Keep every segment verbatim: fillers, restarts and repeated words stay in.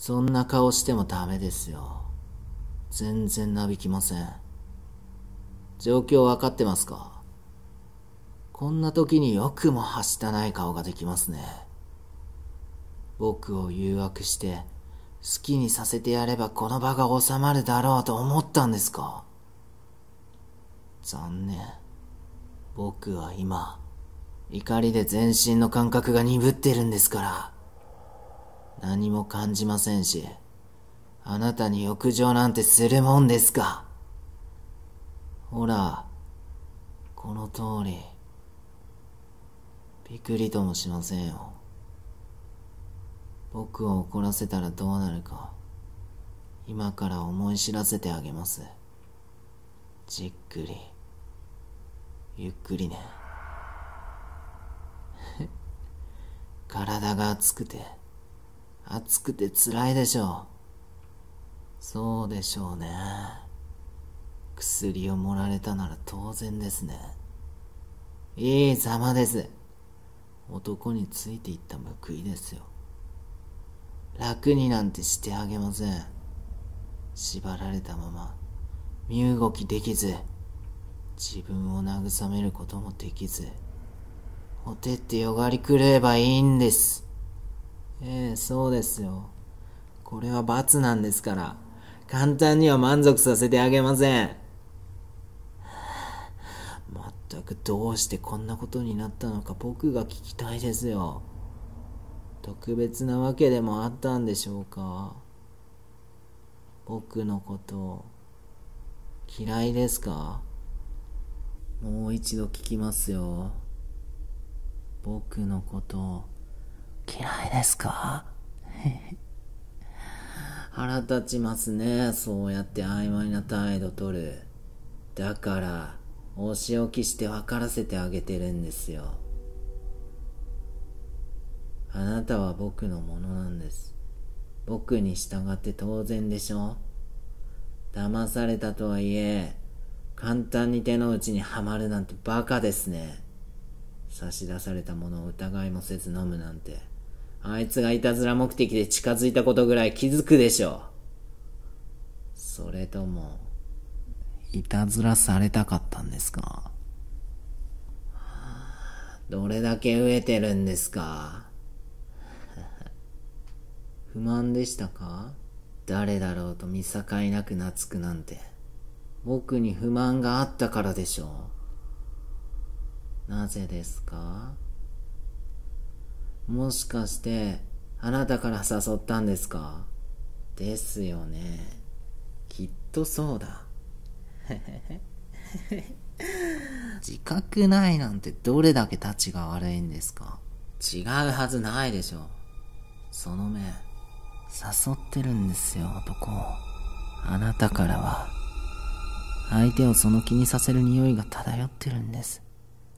そんな顔してもダメですよ。全然なびきません。状況わかってますか？こんな時によくもはしたない顔ができますね。僕を誘惑して好きにさせてやればこの場が収まるだろうと思ったんですか？残念。僕は今、怒りで全身の感覚が鈍ってるんですから。何も感じませんし、あなたに欲情なんてするもんですか？ほら、この通り、びくりともしませんよ。僕を怒らせたらどうなるか、今から思い知らせてあげます。じっくり、ゆっくりね。体が熱くて、熱くて辛いでしょう。そうでしょうね。薬を盛られたなら当然ですね。いいざまです。男についていった報いですよ。楽になんてしてあげません。縛られたまま身動きできず、自分を慰めることもできず、ほてってよがり狂えばいいんです。ええ、そうですよ。これは罰なんですから、簡単には満足させてあげません。まったくどうしてこんなことになったのか僕が聞きたいですよ。特別なわけでもあったんでしょうか？僕のこと嫌いですか？もう一度聞きますよ。僕のこと嫌いですか？腹立ちますね。そうやって曖昧な態度取る。だからお仕置きして分からせてあげてるんですよ。あなたは僕のものなんです。僕に従って当然でしょ。騙されたとはいえ、簡単に手の内にはまるなんてバカですね。差し出されたものを疑いもせず飲むなんて、あいつがいたずら目的で近づいたことぐらい気づくでしょう。それとも、いたずらされたかったんですか？どれだけ飢えてるんですか？不満でしたか？誰だろうと見境なく懐くなんて、僕に不満があったからでしょう。なぜですか？もしかしてあなたから誘ったんですか？ですよね。きっとそうだ。自覚ないなんてどれだけたちが悪いんですか？違うはずないでしょ。その目、誘ってるんですよ、男を。あなたからは相手をその気にさせる匂いが漂ってるんです。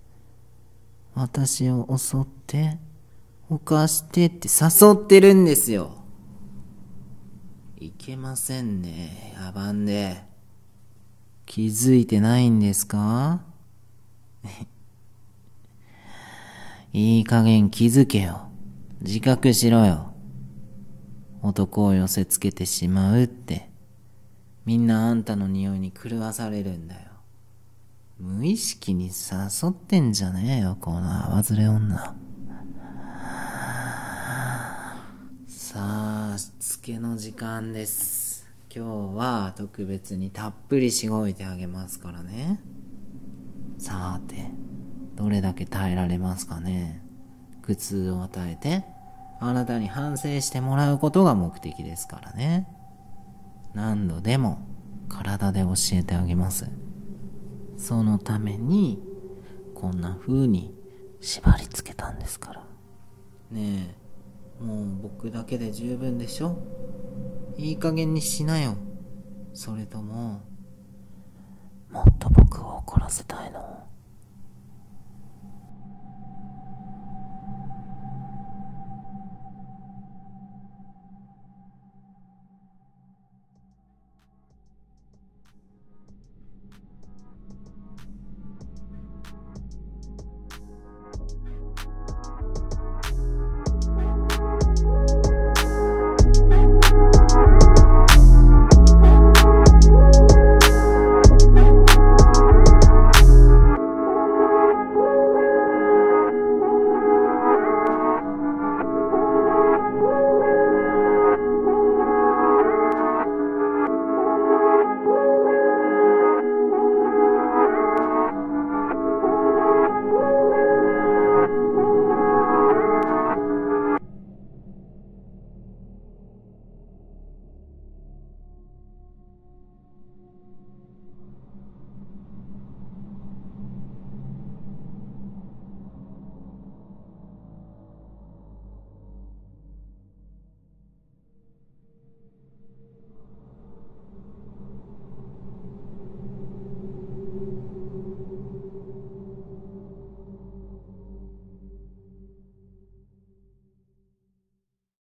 私を襲って犯してって誘ってるんですよ。いけませんね、野蛮で。気づいてないんですか？いい加減気づけよ。自覚しろよ。男を寄せつけてしまうって、みんなあんたの匂いに狂わされるんだよ。無意識に誘ってんじゃねえよ、この泡ずれ女。さあ、しつけの時間です。今日は特別にたっぷりしごいてあげますからね。さーて、どれだけ耐えられますかね。苦痛を与えて、あなたに反省してもらうことが目的ですからね。何度でも体で教えてあげます。そのためにこんな風に縛り付けたんですから。ねえ、もう僕だけで十分でしょ。いい加減にしなよ。それとももっと僕を怒らせたいの？